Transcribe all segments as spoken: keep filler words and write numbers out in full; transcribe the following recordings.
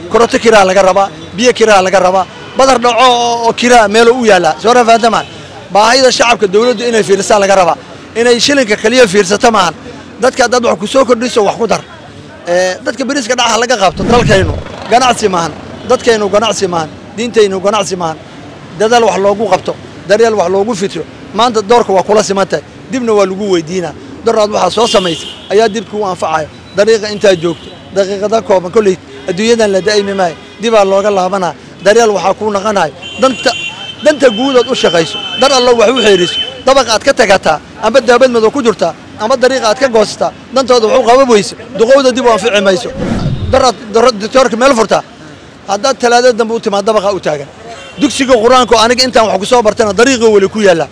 كرة كرا لقى ربا بيا كرا لقى ربا بدر نوع كرا ميلو ويالا سورة فاتمان باهيدا الشعب كدولة إنه في رسالة لقى ربا إنه يشيلك خليه في رسالة تمان دتك دد وح كسوك الرئيس وحقدر دتك بريس كده على لقى غابت ضل كينو قناع سمان دتك كينو قناع سمان دين تينو قناع سمان ددال وح لوجو غابته دريال وح لوجو فيترو ما أنت دورك وكل سمته دبنا ولوجو ويدينا دراد وح صوص ميت أياد دبك وانفعه دقيقة أنت جوكت دقيقة ذاك وما كله الدنيا اللي دائما معي دبا الله قال الله بنا دريال وحكون غناي دنت دنت جودة وشقيس در الله وحوي حيرس طبقة كتكتها أما بدها بد مذو كدرتها أما الطريقة أتكجوستها دنت هذا وحوي قوي بويس دقودة دبا في عميسو در در دكتورك ملفرتها هذا ثلاثة دمبوت ما طبقة أوتاجا دكسي قرانكو أنا أنت وحكسوا برتنا طريقة ولا كويلا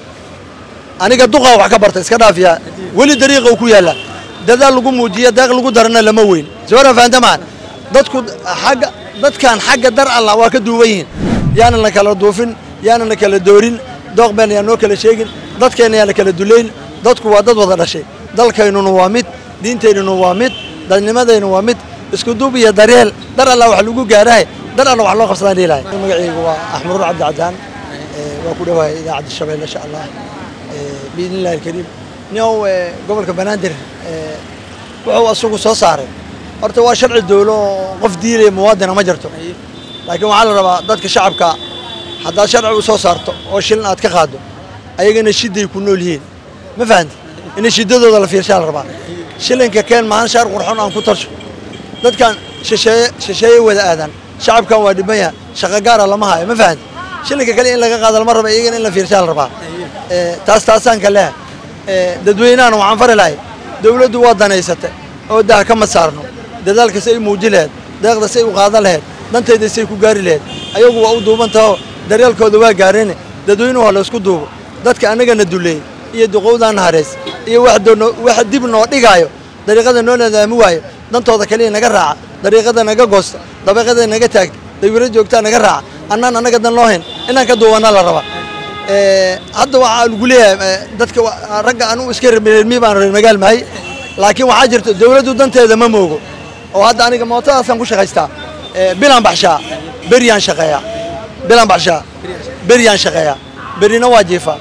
أنا قدوقة وحكبرت إسكنا فيها ولي طريقة وكويلا دذا لقوم وجيه داخل لقو درنا لموين زورا فاندمان دتكو حاجة دت كان حاجة در الله واكدوين يعني لك على دوفين يعني لك على دورين دوق بين يعني كل شيء دت كان يعني كل دولين دتكو وادد وضع شيء دل كانوا نوامد دين تين نوامد دل لماذا نوامد اسكدوا بيا دريل در الله وحلقو جاراي در الله وحلقو خصنا ليلاي مقعي هو أحمر عبد عدان وكله إذا عبد الشباب إن شاء الله بإذن الله الكريم نيو قبل كبنادر وهو السوق صار أرتوا شرع الدولة قف ديري موادنا ما جرته لكن وعلى الربا ضدك شعبك حتى شرع وصارته وشلنا أتكخادو أيجنا الشدة يكونوا لهين ما فهمت إن الشدة ده في شارع الربا شلنا كان معنا شارع ورحنا عن كترش ضد كان ششاي ششاي ولا آذان شعب كان وادي بيا شقاقار الله ما هاي ما فهمت شلنا كان إلا هذا المرة بيجنا إلا في شارع الربا تاس تاسان كلاه ددوينان وعنفر لاي دولة دوادنا يسته أو ده كم صارنا ده ذلك شيء موجود ده هذا شيء وقاضي له ده أنت ده شيء كجاري له أيوة وأو دوبان تاو دريال كودوا جارينه ده دوينه على سكودو ده كأنه جن الدولة يدقوا عن هارس يواحد واحد دي بنو تيجايو دريقة نونا ده مواي ده أنت هذا كليه نجرع دريقة نجا قص ده بقى نجا تاج ده يورد جوكتا نجرع أنا أنا قد نلاهن إنك كدوانا للربا هذا وعلى dadka ragga anu iska reebmi baan reer magaal mahay laakiin waxa jirta dawladdu danteeda ma moogo oo hadda aniga mootadaasan ku shaqaystaa bilan baxshaa beriyaan shaqeeya bilan baxshaa beriyaan shaqeeya berina waajifa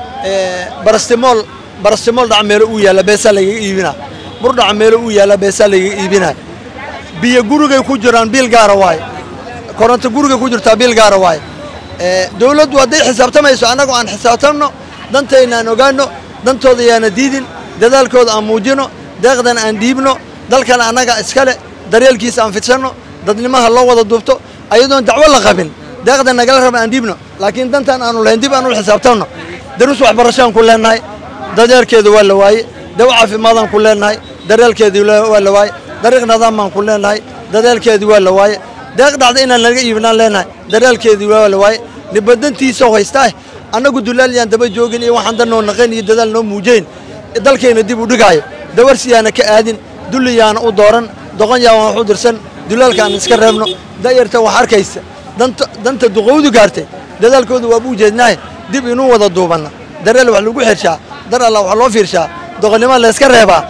barastimol barastimol dhacmeelo uu yaala beesa laga iibina bur dhacmeelo uu yaala beesa laga iibina biyo guriga ku jiraan bil gaar ah waay koronto guriga ku jirta bil gaar ah waay dawladdu waday xisaabtamayso anagu aan xisaabtamno dantayna ogaano dantooda yaana diidin dadaalkooda aan muujino deeqdan aan dhiibno dalkan anaga iskale daryeelkiisa aan fidsano dadnimaha loo wada duubto ayadoon dacwo la qabin deeqdan nagala raba aan dhiibno laakiin dantan aanu lahayn dib aanu xisaabtamno daruus waxbarashaan ku leenahay dadaalkeedu waa la waaye dawo caafimaadaan ku leenahay daryeelkeedu waa la waaye dariiq nidaam ku leenahay dadaalkeedu waa la waaye deeq dhacda inaan laga iibnaan leenahay daryeelkeedu waa la waaye nibadantiisa haystaa anagu dulaaliyaan daba joogin iyo waxaan danoo naqeen iyo dadaal noo muujeen dalkeena dib u dhigaayo dawarsiyaana ka aadin duliyaana u dooran doqon yaa wax u dirsan dulaalkaan iska reebno daayirta wax arkaysa danta danta duqowdu gaartay dadaalkoodu waa buu jeednaa dib inuu wada duubana dareel wax lagu xirshaa dar Allah wax loo fiirshaa doqonnimo la iska reebaa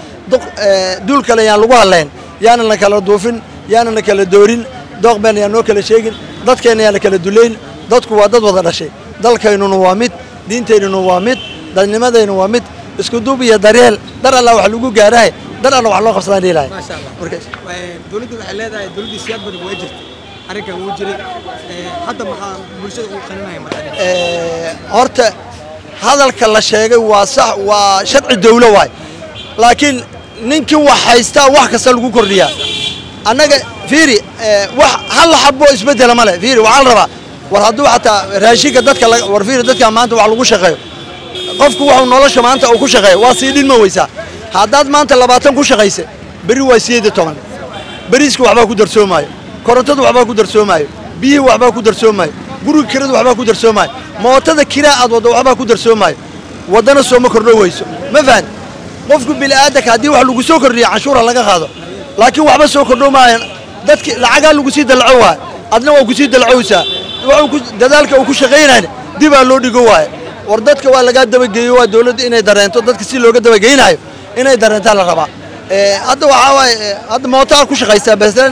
dul kale yaan lagu hadleen yaana la kala duufin yaana la kala doorin doq been yaan noo kala sheegin dadkeena yaan la kala duleyn dadku waa dad wada dhashay dalkaynuna waa mid diinteynuna waa mid dadnimadayna waa mid isku duub iyo daryeel dar Allah wax lagu gaaray dar Allah wax loo qabsadaan leeyahay ma sha Allah markaas dawladdu waxay leedahay dawladdu siyaad badan way jirtay arrinka uu jiray hadda maxaa bulshada uu qaninahay markaa ee horta hadalka la sheegay waa sax waa sharci dawlo waay laakiin ninkii wax haysta wax kasta lagu kordhiyaa annaga fiiri wax hal xabo isbedel ma leh fiiri waxa la rabaa war hadduu xataa raashinka dadka war fiiri dadka maanta wax lagu shaqeeyo qofku wuxuu nolosha maanta uu ku shaqeeyo waa sii dhin ma weysaa haddaad maanta labaatan ku shaqaysa beri waa sideed iyo toban beriisku waxbaa ku darsoomaayo korontadu waxbaa ku darsoomaayo biyihii waxbaa ku darsoomaayo guriga kiradu waxbaa ku darsoomaayo mootada kiraa aad waddo waxbaa ku darsoomaayo waddana sooma kordho weyso ma fahan qofku bini'aadanka haddii wax lagu soo kordhiyo canshuura laga qaado laakiin waxba soo kordho maayan dadki lacagaa lagu sii dalco waayo adna waa ku sii dalcowsaa dadaalka uu ku shaqeynayna dib aa loo dhigo waayo war dadka waa laga dabageeyo waa dawladda inay dareento dadka si looga dabageynayo inay dareentaa la rabaa ee hadda waxa waay hadda mootaa ku shaqeysaa basan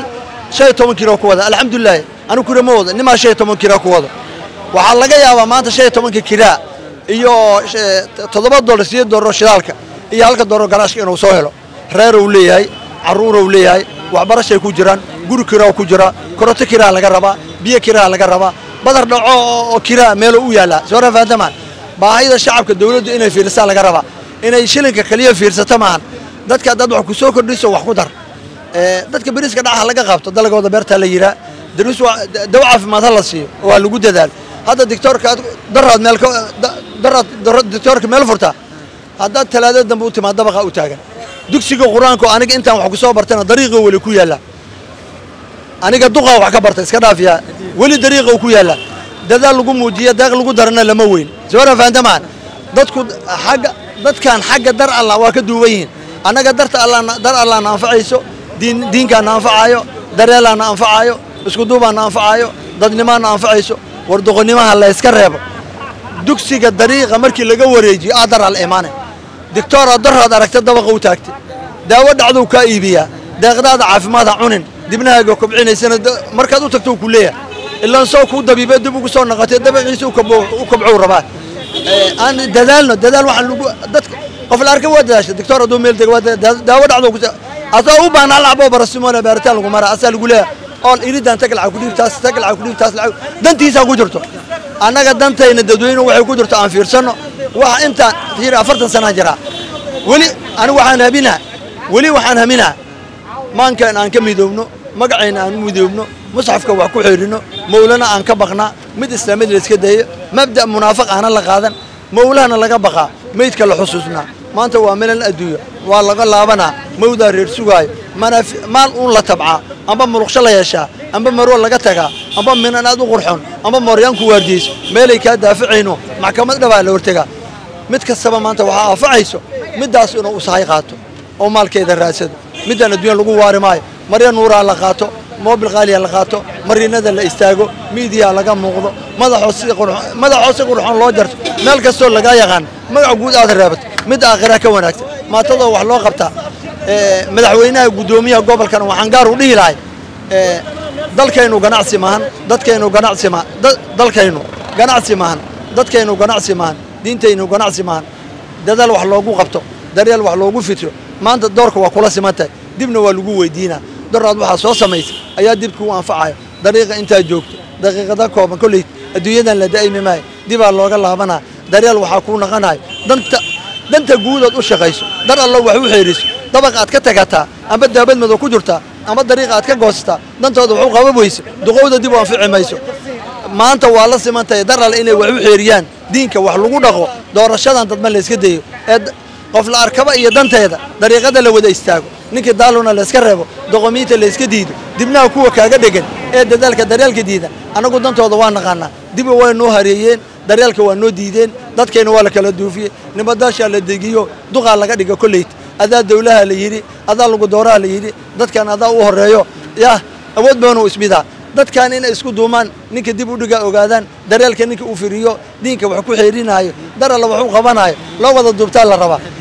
shan iyo toban kilo ku wada alxamdulillaah anu kura ma wada nimaa shan iyo toban kilo ku wada waxaa laga yaabaa maanta shan iyo tobanka kiraa iyo toddoba dollar sideed dollar shidaalka iyo halka dollar garaashka inuu soo helo reer uu leeyahay caruur uu leeyahay waxbarashay ku jiraan guri kiraa ku jira koronto kiraa laga rabaa biyo kiraa laga rabaa badar dhaco oo kiraa meel uu yaala soo rafaadamaan baahida shacabka dawladdu inay fiirsadaan laga rabaa inay shilinka kaliya fiirsato maahan dadka dad wax ku soo kordhiso wax ku dar ee dadka bariiska dhaca laga qabto dalagooda beerta la yiraa daruus daw caafimaad la siiyo waa lagu dadaal hadda doctorka darad meel darad doctorka meel furta hadda talaada dambe u timaad dabaqa u taagan dugsiga quraanku aniga intaan wax ku soo bartana dariiqo wali ku yaala aniga duqa wax ka bartay iska dhaafiya wali dariiqo ku yaala dadaal lagu muujiyo daaq lagu darana lama weyn soo rafaantamaan dadku xaga dadkan xaga dar Allah waa ka duubayeen anaga darta Allah dar Allah naafacayso diin diinka naafacayo dareela naafacayo isku duuba naafacayo dadnimo naafacayso wardoqonimaha la iska reebo dugsiga dariiqa markii laga wareejiyo aadar al iimaan doctor darad aragta dabaqa u taagtay daawo dhacdo ka iibiya deeqdaada caafimaad cunin dibnaaga kubcinaysana markaad u tagto ku leeyahay ilaa soo ku dabiibay dib ugu soo noqotay dabaqiisa u kabco u kabco rabaa ee aan dadaalno dadaal waxaan lagu dadka qof la arkay wadaasha doctor adu meel deg wada daawo dhacdo ku asaa u baahnaa lacabo barasimoona baaritaan lagu maraa asaa lagu leeyahay oo iridan tagal ku dhibtaas tagal ku dhibtaas dantiisa ku jirto annaga dantayna dadweyne waxay ku jirto aan fiirsano waxa inta fiir afartan sano jira wali anigu waxaan habinaa wali waxaan haminaa maankan aan ka midoobno magacayna aan midoobno musxafka wax ku xirino mawlana aan ka baqnaa mid islaamid la iska dayo mabda munaafiq aan la qaadan mawlana laga baqa meydka la xusuusna maanta waa meel adduunyo waa laga laabana mawda reer sugaay maal uun la tabca amba muruqsha la yeesha amba maroo laga taga amba minanaad u qurxoon amba mooryaanku waardiis meelay ka daaficayno maxkamad dhawaa la hortaga mid kastaba maanta waxa afacayso midaas inuu u sahay qaato oo maalkeeda raasado midana adduunyo lagu waari maayo marya nuura la qaato موبل غالي la qaato marinada la istaago media laga muuqdo madaxo si qurxoon madaxo si qurxoon loo jarto meel kasto laga yaqaan magac guud aad reebat mid aakhira ka wanaagsan maatada wax loo qabta ee madaxweynaha gudoomiyaha gobolkan waxaan gaar u dhihi lahay ee dalkaynu ganacsi maahan dadkaynu ganacsi ma dalkaynu ganacsi maahan dadkaynu ganacsi maahan diintaynu ganacsi maahan dadaal wax loogu qabto daryeel wax loogu fitro maanta doorka waa kula simantay dibna waa lagu weydiina darad waxa soo sameeyay ayaa dibku u anfacayo dariiqa inta joogto daqiiqada kooban kulli adduunyadan la daaymi maay dib aa looga laabana daryeel waxa ku naqanaay danta danta guudood u shaqayso dar Allah wax u xeeriso dabaq aad ka tagataa amba daabad mado ku jirta amba dariiqa aad ka goostaa dantooda wuxuu qababayso duqowda dib u anfici mayso maanta waa la simantay dar Allah inay wax u xeeriyaan diinka wax lagu dhaqo doorashadan dad ma la iska dayo qof la arkaba iyo danteeda dariiqada la wada istaago ninka daaluna la iska reebo doqomiinta la iska diido dibna kuwa kaaga dhigan ee dadaalka daryeelka diida anagu dantooda waa naqaana dib way noo hareeyeen daryeelka waa noo diideen dadkeena waa la kala duufiyay nibadaasha la degiyo duqa laga dhigo kulleeyt adaa dawlaha la yiri adaa lagu dooraa la yiri dadkan adaa u horeeyo yaa awood baanu isbida dadkan in isku duumaan ninka dib u dhiga ogaadaan daryeelka ninka uu firiyo diinka wax ku xeerinaayo dar Allah wax u qabanayo loo wada duubtaa la rabaa